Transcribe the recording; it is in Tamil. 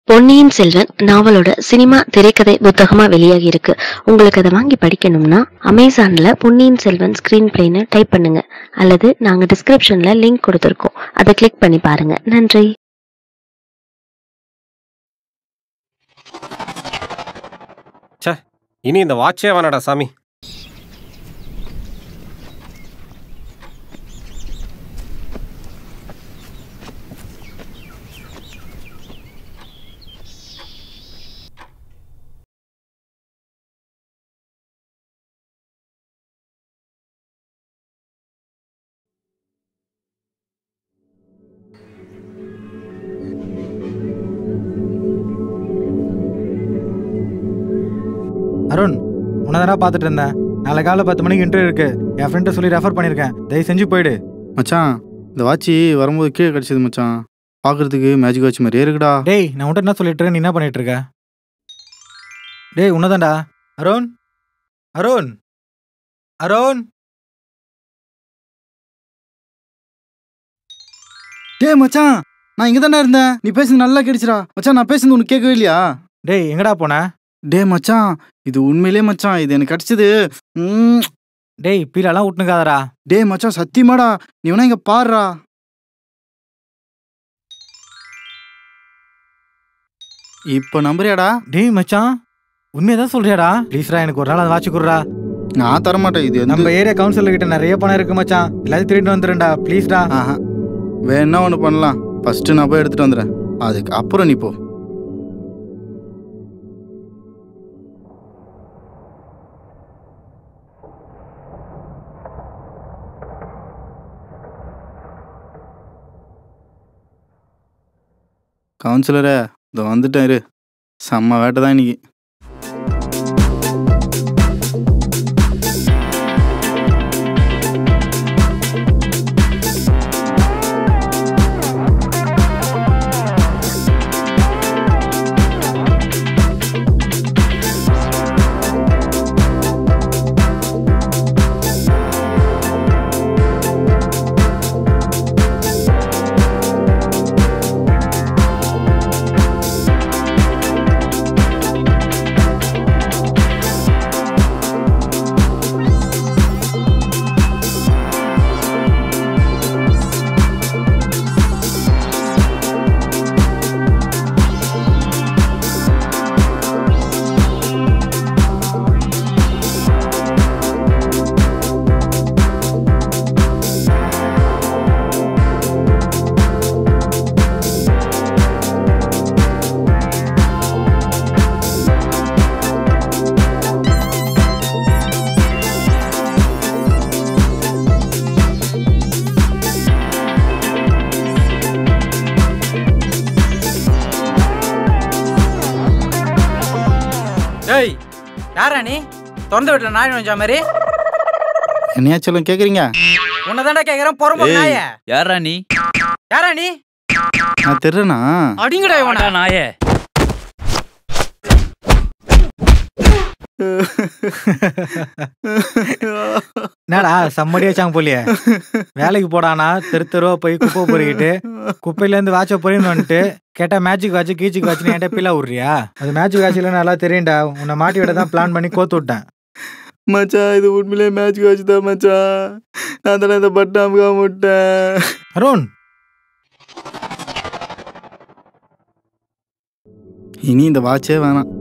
பொன்னியின் செல்வன் நாவலோட சினிமா திரைக்கதை புத்தகமா வெளியாகி இருக்கு. உங்களுக்கு அதை வாங்கி படிக்கணும்னா அமேசான்ல பொன்னியின் செல்வன் ஸ்கிரீன் பிளேன்னு டைப் பண்ணுங்க, அல்லது நாங்க டிஸ்கிரிப்ஷன்ல லிங்க் கொடுத்திருக்கோம், அதை கிளிக் பண்ணி பாருங்க. நன்றி. ச்சே, இனி இந்த வாட்சே வேணாடா சாமி. அருண், உன்னதானா பார்த்துட்டு இருந்தேன். நாளை காலை 10 மணிக்கு இன்டர்வியூ இருக்கு. என் ஃப்ரெண்டை சொல்லி ரெஃபர் பண்ணியிருக்கேன். தயவு செஞ்சு போயிடு மச்சான். இந்த வாட்சி வரும்போது கீழே கிடச்சிது மச்சான். பார்க்குறதுக்கு மேஜிக் வாட்ச் மாதிரியே இருக்குடா. டேய், நான் உன்ட்ட என்ன சொல்லிட்டு இருக்கேன், நீ என்ன பண்ணிட்டு இருக்க? டேய், உன்னதான்டா. அருண், அருண், அருண். டேய் மச்சான், நான் இங்கே தானே இருந்தேன். நீ பேசுறது நல்லா கேட்டுச்சுடா மச்சான். நான் பேசுறது உனக்கு கேட்கவே இல்லையா? டேய், எங்கடா போன? டே மச்சான், இது உண்மையிலே மச்சான். இது எனக்கு கிடச்சிது. டேய், பீலெல்லாம் விட்டுனுக்காதடா. டே மச்சான், சத்தியமாடா. நீ வேணா இங்கே பாருடா. இப்போ நம்புறியாடா? டேய் மச்சான், உண்மையதான் சொல்றியாடா? ப்ளீஸ்ரா, எனக்கு ஒரு நாள் அதை வாட்சி கொடுறா. நான் தரமாட்டேன். இது நம்ம ஏரியா கவுன்சிலர் கிட்ட நிறைய பணம் இருக்கு மச்சான். எல்லாத்தையும் திருட்டு வந்துடும்டா, ப்ளீஸ்டா. வேணா ஒன்று பண்ணலாம். ஃபர்ஸ்ட் நான் போய் எடுத்துட்டு வந்துடுறேன், அதுக்கு அப்புறம் நீ போ. கவுன்சிலரே, இதோ வந்துட்டேன் இரு. செம்ம வேட்டை தான் இன்னைக்கு. ஏய், யாரா நீ? திறந்து விட்டல நாய் நோஞ்சா மாதிரி. என்னையா சொல்லும் கேட்குறீங்க? உன்னதான்டா கேட்குறேன், பொறுமை நாயே. யாரா நீ? யாரா நீ? நான் தெரிறேனா? அடிங்கடா இவனா நாயே. என்னடா செம்மடியா சாங்க போலியே. வேலைக்கு போடானா தெரு தெருவா போய் குப்பை பொறுக்கிட்டு குப்பையிலேருந்து வாட்ச பொறின்னு வந்துட்டு கேட்டா மேஜிக் வாட்ச் கீச்சிக் வாட்ச்னு என்கிட்ட பீலா விட்றியா? அது மேஜிக் வாட்சில நல்லா தெரியும்டா. உன்னை மாட்டி விட தான் பிளான் பண்ணி கோத்து விட்டேன் மச்சான். இது உண்மையிலே மேஜிக் வாட்ச் தான் மச்சான். நான் தானே இந்த பட்டாமுகா முட்டேன். அருண், இனி இந்த வாட்சே வேணாம்.